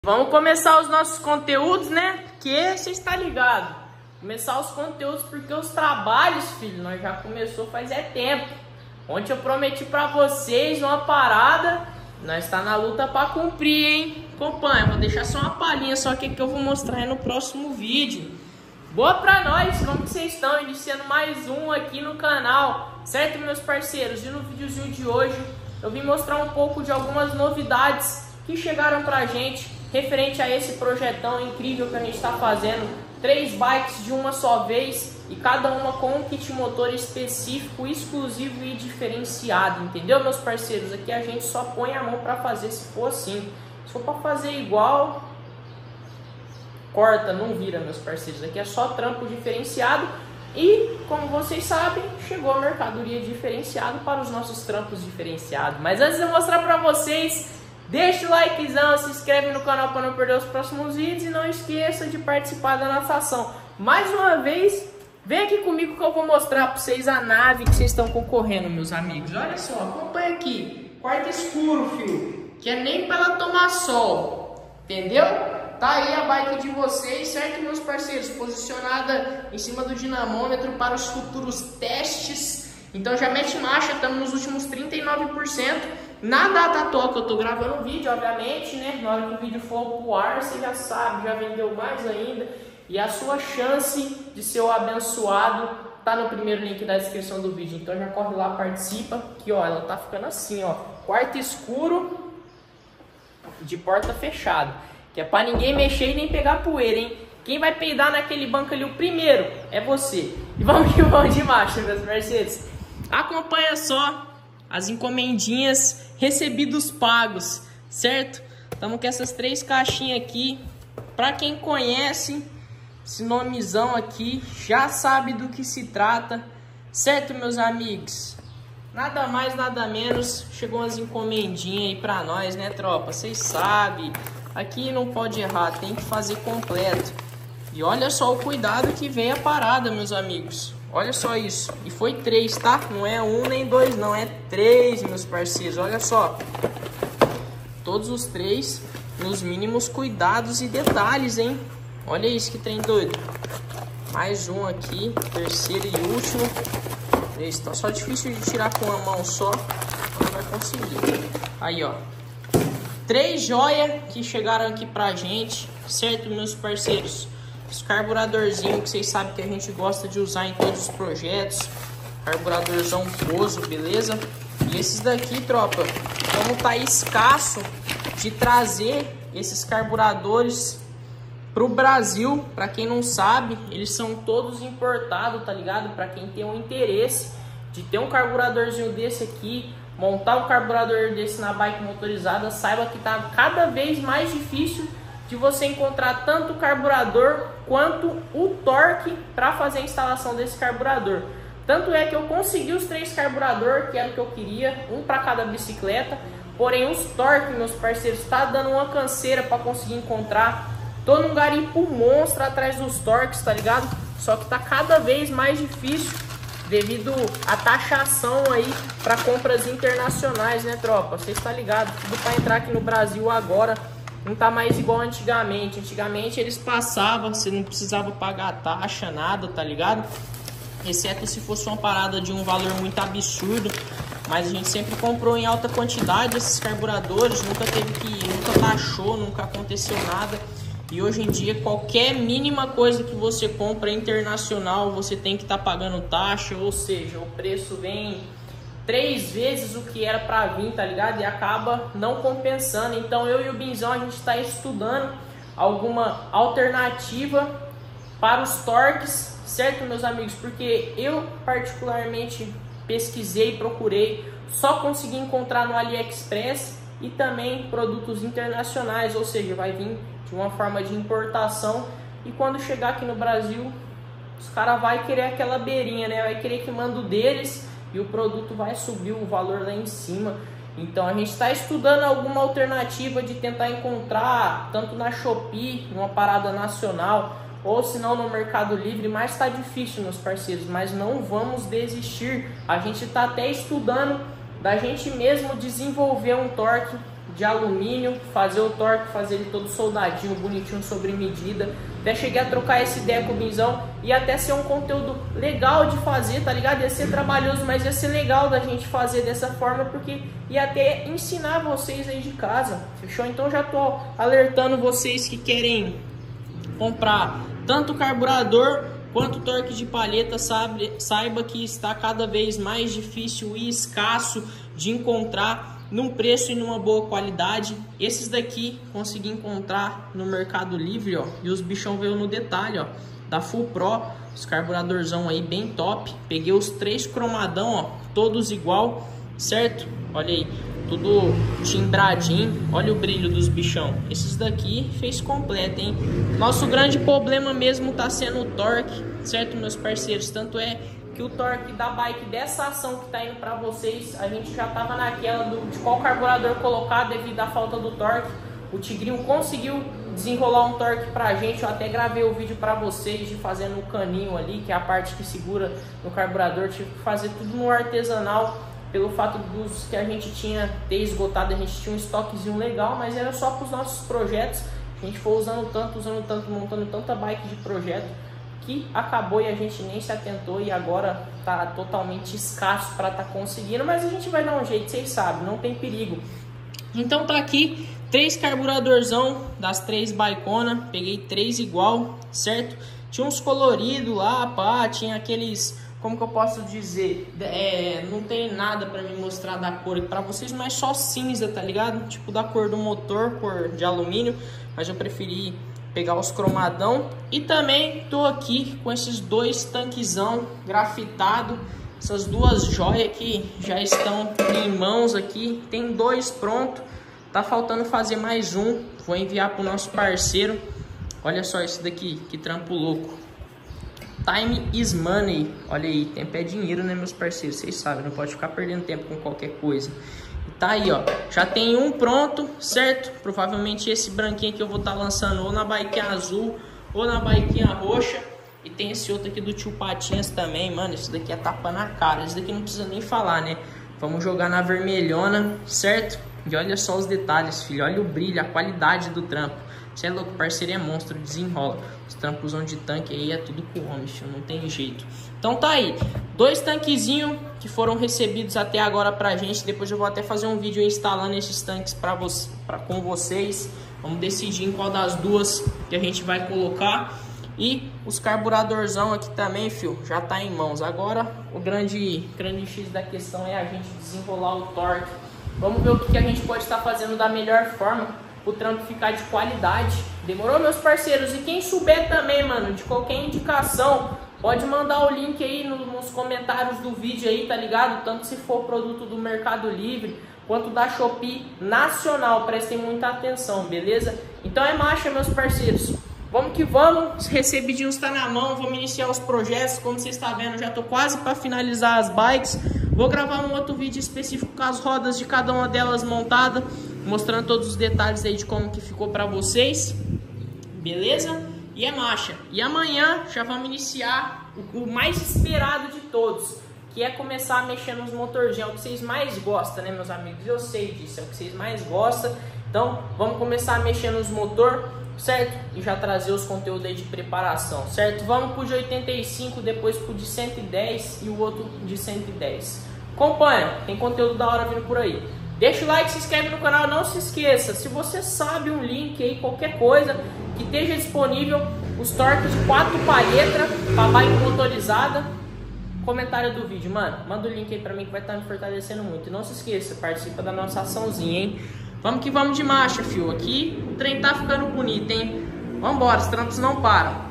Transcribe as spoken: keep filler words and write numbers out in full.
Vamos começar os nossos conteúdos, né? Porque você está ligado. Começar os conteúdos porque os trabalhos, filho, nós já começou faz é tempo. Ontem eu prometi pra vocês uma parada. Nós está na luta pra cumprir, hein? Acompanha, vou deixar só uma palhinha só que, que eu vou mostrar aí no próximo vídeo. Boa pra nós, como que vocês estão? Iniciando mais um aqui no canal, certo, meus parceiros? E no videozinho de hoje eu vim mostrar um pouco de algumas novidades que chegaram pra gente referente a esse projetão incrível que a gente está fazendo. Três bikes de uma só vez e cada uma com um kit motor específico, exclusivo e diferenciado, entendeu, meus parceiros? Aqui a gente só põe a mão para fazer se for assim. Se for para fazer igual, corta, não vira, meus parceiros. Aqui é só trampo diferenciado e, como vocês sabem, chegou a mercadoria diferenciada para os nossos trampos diferenciados. Mas antes de eu mostrar para vocês, deixa o likezão, se inscreve no canal para não perder os próximos vídeos e não esqueça de participar da nossa ação. Mais uma vez, vem aqui comigo que eu vou mostrar para vocês a nave que vocês estão concorrendo, meus amigos. Olha só, acompanha aqui. Quarto escuro, filho, que é nem para ela tomar sol, entendeu? Tá aí a bike de vocês, certo, meus parceiros? Posicionada em cima do dinamômetro para os futuros testes. Então já mete marcha, estamos nos últimos trinta e nove por cento. Na data atual que eu tô gravando o vídeo, obviamente, né? Na hora que o vídeo for pro ar, você já sabe, já vendeu mais ainda. E a sua chance de ser o abençoado tá no primeiro link da descrição do vídeo. Então já corre lá, participa. Que ó, ela tá ficando assim, ó. Quarto escuro de porta fechada. Que é pra ninguém mexer e nem pegar poeira, hein? Quem vai peidar naquele banco ali o primeiro é você. E vamos que vamos de marcha, meus parceiros. Acompanha só as encomendinhas recebidos pagos, certo? Estamos com essas três caixinhas aqui. Para quem conhece esse nomezão aqui, já sabe do que se trata, certo, meus amigos? Nada mais, nada menos. Chegou umas encomendinhas aí para nós, né, tropa? Vocês sabem, aqui não pode errar, tem que fazer completo. E olha só o cuidado que veio a parada, meus amigos. Olha só isso. E foi três, tá? Não é um nem dois, não. É três, meus parceiros. Olha só. Todos os três nos mínimos cuidados e detalhes, hein? Olha isso que trem doido. Mais um aqui. Terceiro e último. Esse tá só difícil de tirar com uma mão só. Não vai conseguir. Aí, ó. Três joias que chegaram aqui pra gente. Certo, meus parceiros? Os carburadorzinho que vocês sabem que a gente gosta de usar em todos os projetos. Carburadorzão Pozo, beleza? E esses daqui, tropa, como tá escasso de trazer esses carburadores pro Brasil, para quem não sabe, eles são todos importados, tá ligado? Para quem tem um interesse de ter um carburadorzinho desse aqui, montar um carburador desse na bike motorizada, saiba que tá cada vez mais difícil de você encontrar tanto o carburador quanto o torque para fazer a instalação desse carburador. Tanto é que eu consegui os três carburadores, que era o que eu queria, um para cada bicicleta. Porém, os torques, meus parceiros, está dando uma canseira para conseguir encontrar. Tô num garimpo monstro atrás dos torques, tá ligado? Só que tá cada vez mais difícil devido à taxação aí para compras internacionais, né, tropa? Você está ligado? Tudo para entrar aqui no Brasil agora não tá mais igual antigamente. Antigamente eles passavam, você não precisava pagar taxa, nada, tá ligado? Exceto se fosse uma parada de um valor muito absurdo. Mas a gente sempre comprou em alta quantidade esses carburadores, nunca teve que, nunca taxou, nunca aconteceu nada. E hoje em dia qualquer mínima coisa que você compra internacional, você tem que estar tá pagando taxa, ou seja, o preço vem três vezes o que era para vir, tá ligado? E acaba não compensando. Então eu e o Binzão, a gente está estudando alguma alternativa para os torques, certo, meus amigos? Porque eu particularmente pesquisei, procurei, só consegui encontrar no AliExpress e também produtos internacionais, ou seja, vai vir de uma forma de importação. E quando chegar aqui no Brasil, os caras vão querer aquela beirinha, né? Vai querer que manda o deles e o produto vai subir o valor lá em cima. Então a gente está estudando alguma alternativa de tentar encontrar tanto na Shopee, numa parada nacional, ou se não no Mercado Livre, mas está difícil, meus parceiros. Mas não vamos desistir. A gente está até estudando da gente mesmo desenvolver um torque de alumínio, fazer o torque, fazer ele todo soldadinho, bonitinho, sobre medida. Até cheguei a trocar essa ideia com o Binzão e até ser um conteúdo legal de fazer, tá ligado? Ia ser trabalhoso, mas ia ser legal da gente fazer dessa forma, porque ia até ensinar vocês aí de casa, fechou? Então já tô alertando vocês que querem comprar tanto carburador quanto torque de palheta, sabe, saiba que está cada vez mais difícil e escasso de encontrar num preço e numa boa qualidade. Esses daqui consegui encontrar no Mercado Livre, ó, e os bichão veio no detalhe, ó, da Full Pro, os carburadorzão aí bem top. Peguei os três cromadão, ó, todos igual, certo? Olha aí, tudo timbradinho, olha o brilho dos bichão. Esses daqui fez completo, hein? Nosso grande problema mesmo tá sendo o torque, certo, meus parceiros? Tanto é que o torque da bike dessa ação que tá indo para vocês, a gente já tava naquela do, de qual carburador colocar devido à falta do torque. O Tigrinho conseguiu desenrolar um torque pra gente. Eu até gravei o vídeo para vocês de fazendo o caninho ali, que é a parte que segura no carburador. Tive que fazer tudo no artesanal, pelo fato dos que a gente tinha ter esgotado. A gente tinha um estoquezinho legal, mas era só para os nossos projetos. A gente foi usando tanto, usando tanto, montando tanta bike de projeto, que acabou e a gente nem se atentou, e agora tá totalmente escasso para tá conseguindo, mas a gente vai dar um jeito, vocês sabem, não tem perigo. Então tá aqui três carburadorzão das três baicona, peguei três igual, certo? Tinha uns coloridos lá, pá, tinha aqueles, como que eu posso dizer, é, não tem nada para me mostrar da cor para vocês, mas só cinza, tá ligado? Tipo da cor do motor, cor de alumínio, mas eu preferi pegar os cromadão. E também tô aqui com esses dois tanquezão grafitado, essas duas joias que já estão em mãos aqui. Tem dois pronto, tá faltando fazer mais um, vou enviar pro nosso parceiro. Olha só esse daqui, que trampo louco. Time is money, olha aí, tempo é dinheiro, né, meus parceiros? Vocês sabem, não pode ficar perdendo tempo com qualquer coisa. Tá aí, ó, já tem um pronto, certo? Provavelmente esse branquinho aqui eu vou estar tá lançando ou na baiquinha azul ou na baiquinha roxa. E tem esse outro aqui do Tio Patinhas também, mano, esse daqui é tapa na cara. Esse daqui não precisa nem falar, né? Vamos jogar na vermelhona, certo? E olha só os detalhes, filho, olha o brilho, a qualidade do trampo. Você é louco, parceiro, é monstro, desenrola. Os trampos de tanque aí é tudo com homem, filho, não tem jeito. Então tá aí, dois tanquezinhos que foram recebidos até agora pra gente. Depois eu vou até fazer um vídeo instalando esses tanques pra você, pra, com vocês. Vamos decidir em qual das duas que a gente vai colocar. E os carburadorzão aqui também, fio, já tá em mãos. Agora o grande, grande X da questão é a gente desenrolar o torque. Vamos ver o que a gente pode estar fazendo da melhor forma, o trampo ficar de qualidade. Demorou, meus parceiros? E quem souber também, mano, de qualquer indicação, pode mandar o link aí no, nos comentários do vídeo aí, tá ligado? Tanto se for produto do Mercado Livre quanto da Shopee nacional, prestem muita atenção, beleza? Então é marcha, meus parceiros. Vamos que vamos, os recebidinhos tá na mão, vamos iniciar os projetos. Como você está vendo, já tô quase para finalizar as bikes. Vou gravar um outro vídeo específico com as rodas de cada uma delas montada, mostrando todos os detalhes aí de como que ficou para vocês, beleza? E é marcha. E amanhã já vamos iniciar o, o mais esperado de todos, que é começar a mexer nos motorzinhos. É o que vocês mais gostam, né, meus amigos? Eu sei disso, é o que vocês mais gostam. Então vamos começar a mexer nos motor, certo? E já trazer os conteúdos aí de preparação, certo? Vamos pro de oitenta e cinco, depois pro de cento e dez e o outro de cento e dez. Acompanha, tem conteúdo da hora vindo por aí. Deixa o like, se inscreve no canal, não se esqueça, se você sabe um link aí, qualquer coisa que esteja disponível, os torques de quatro palhetas para bike motorizada, comentário do vídeo, mano, manda o link aí pra mim que vai estar me fortalecendo muito. E não se esqueça, participa da nossa açãozinha, hein? Vamos que vamos de marcha, fio. Aqui o trem tá ficando bonito, hein? Vambora, os trampos não param.